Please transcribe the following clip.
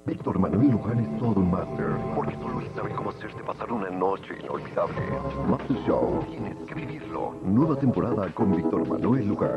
Víctor Manuel Luján es todo un máster, porque solo él sabe cómo hacerte pasar una noche inolvidable. Master Show. Tienes que vivirlo. Nueva temporada con Víctor Manuel Luján.